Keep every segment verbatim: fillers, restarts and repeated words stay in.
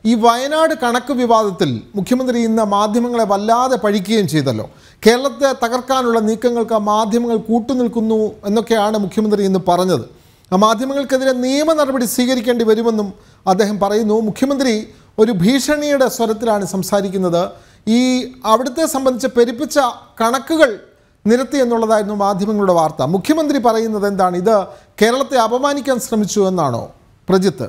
ഈ വയനാട് കണക്ക് വിവാദത്തിൽ മുഖ്യമന്ത്രി ഇന്ന് മാധ്യമങ്ങളെ വല്ലാതെ പഴിക്കുകയും ചെയ്തല്ലോ. കേരളത്തെ തകർക്കാനുള്ള നീക്കങ്ങൾക്ക് മാധ്യമങ്ങൾ കൂട്ടുനിൽക്കുന്നു എന്നൊക്കെയാണ് മുഖ്യമന്ത്രി ഇന്ന് പറഞ്ഞത്. ആ മാധ്യമങ്ങൾക്കെതിരെ നിയമ നടപടി സ്വീകരിക്കേണ്ടി വരുമെന്നും അദ്ദേഹം പറയുന്നു. മുഖ്യമന്ത്രി ഒരു ഭീഷണിയുടെ സ്വരത്തിലാണ് സംസാരിക്കുന്നത്. ഈ അവിടുത്തെ സംബന്ധിച്ച് പെരുപ്പിച്ച കണക്കുകൾ നിരത്തി എന്നുള്ളതായിരുന്നു മാധ്യമങ്ങളുടെ വാർത്ത. മുഖ്യമന്ത്രി പറയുന്നത് എന്താണ്? ഇത് കേരളത്തെ അപമാനിക്കാൻ ശ്രമിച്ചു എന്നാണോ പ്രജിത്ത്?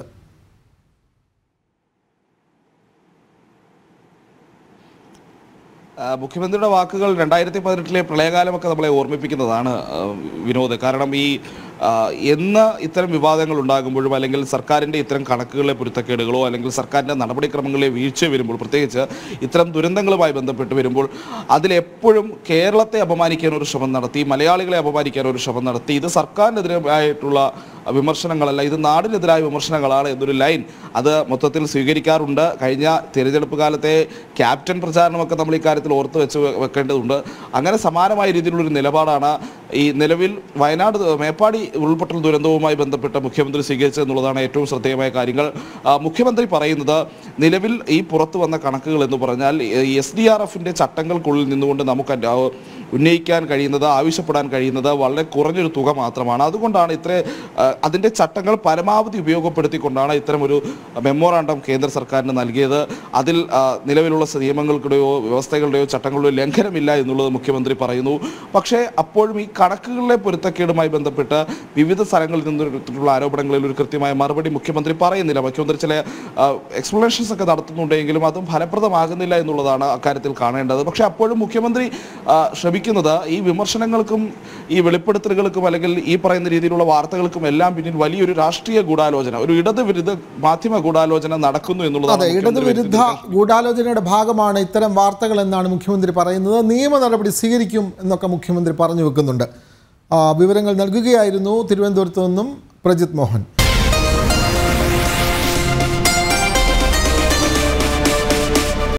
മുഖ്യമന്ത്രിയുടെ വാക്കുകൾ രണ്ടായിരത്തി പതിനെട്ടിലെ പ്രളയകാലമൊക്കെ നമ്മളെ ഓർമ്മിപ്പിക്കുന്നതാണ് വിനോദ്. കാരണം ഈ എന്ന് ഇത്തരം വിവാദങ്ങൾ ഉണ്ടാകുമ്പോഴും അല്ലെങ്കിൽ സർക്കാരിൻ്റെ ഇത്തരം കണക്കുകളിലെ പൊരുത്തക്കേടുകളോ അല്ലെങ്കിൽ സർക്കാരിൻ്റെ നടപടിക്രമങ്ങളിലെ വീഴ്ച വരുമ്പോൾ, പ്രത്യേകിച്ച് ഇത്തരം ദുരന്തങ്ങളുമായി ബന്ധപ്പെട്ട് വരുമ്പോൾ അതിലെപ്പോഴും കേരളത്തെ അപമാനിക്കാൻ ഒരു ശ്രമം നടത്തി, മലയാളികളെ അപമാനിക്കാൻ ഒരു ശ്രമം നടത്തി, ഇത് സർക്കാരിനെതിരായിട്ടുള്ള വിമർശനങ്ങളല്ല, ഇത് നാടിനെതിരായ വിമർശനങ്ങളാണ് എന്നൊരു ലൈൻ അത് മൊത്തത്തിൽ സ്വീകരിക്കാറുണ്ട്. കഴിഞ്ഞ തിരഞ്ഞെടുപ്പ് കാലത്തെ ക്യാപ്റ്റൻ പ്രചാരണമൊക്കെ നമ്മൾ ഇക്കാര്യത്തിൽ ഓർത്ത് വെച്ച് വെക്കേണ്ടതുണ്ട്. അങ്ങനെ സമാനമായ രീതിയിലുള്ളൊരു നിലപാടാണ് ഈ നിലവിൽ വയനാട് മേപ്പാടി ഉരുൾപൊട്ടൽ ദുരന്തവുമായി ബന്ധപ്പെട്ട് മുഖ്യമന്ത്രി സ്വീകരിച്ചത് എന്നുള്ളതാണ് ഏറ്റവും ശ്രദ്ധേയമായ കാര്യങ്ങൾ. മുഖ്യമന്ത്രി പറയുന്നത് നിലവിൽ ഈ പുറത്തു വന്ന കണക്കുകൾ എന്ന് പറഞ്ഞാൽ എസ് ഡി ആർ എഫിൻ്റെ ചട്ടങ്ങൾക്കുള്ളിൽ നിന്നുകൊണ്ട് നമുക്ക് ഉന്നയിക്കാൻ കഴിയുന്നത്, ആവശ്യപ്പെടാൻ കഴിയുന്നത് വളരെ കുറഞ്ഞൊരു തുക മാത്രമാണ്. അതുകൊണ്ടാണ് ഇത്ര അതിൻ്റെ ചട്ടങ്ങൾ പരമാവധി ഉപയോഗപ്പെടുത്തിക്കൊണ്ടാണ് ഇത്തരം ഒരു മെമ്മോറാണ്ടം കേന്ദ്ര സർക്കാരിന് നൽകിയത്. അതിൽ നിലവിലുള്ള നിയമങ്ങൾക്കുടെയോ വ്യവസ്ഥകളുടെയോ ചട്ടങ്ങളുടെയോ ലംഘനമില്ല എന്നുള്ളത് മുഖ്യമന്ത്രി പറയുന്നു. പക്ഷേ അപ്പോഴും ഈ കണക്കുകളിലെ പൊരുത്തക്കേടുമായി ബന്ധപ്പെട്ട് വിവിധ സ്ഥലങ്ങളിൽ നിന്നുള്ള ആരോപണങ്ങളിൽ ഒരു കൃത്യമായ മറുപടി മുഖ്യമന്ത്രി പറയുന്നില്ല. മുഖ്യമന്ത്രി ചില എക്സ്പ്ലനേഷൻസ് ഒക്കെ നടത്തുന്നുണ്ടെങ്കിലും അതും ഫലപ്രദമാകുന്നില്ല എന്നുള്ളതാണ് അക്കാര്യത്തിൽ കാണേണ്ടത്. പക്ഷേ അപ്പോഴും മുഖ്യമന്ത്രി ശ്രമിക്കുന്നത് ഈ വിമർശനങ്ങൾക്കും ഈ വെളിപ്പെടുത്തലുകൾക്കും അല്ലെങ്കിൽ ഈ പറയുന്ന രീതിയിലുള്ള വാർത്തകൾക്കും എല്ലാം പിന്നിൽ വലിയൊരു രാഷ്ട്രീയ ഗൂഢാലോചന, ഒരു ഇടതുവിരുദ്ധ മാധ്യമ ഗൂഢാലോചന നടക്കുന്നു എന്നുള്ളതാണ്. ഇടതുവിരുദ്ധ ഗൂഢാലോചനയുടെ ഭാഗമാണ് ഇത്തരം വാർത്തകൾ എന്നാണ് മുഖ്യമന്ത്രി പറയുന്നത്. നിയമ നടപടി സ്വീകരിക്കും എന്നൊക്കെ മുഖ്യമന്ത്രി പറഞ്ഞു വെക്കുന്നുണ്ട്. വിവരങ്ങൾ നൽകുകയായിരുന്നു തിരുവനന്തപുരത്ത് നിന്നും പ്രജിത് മോഹൻ.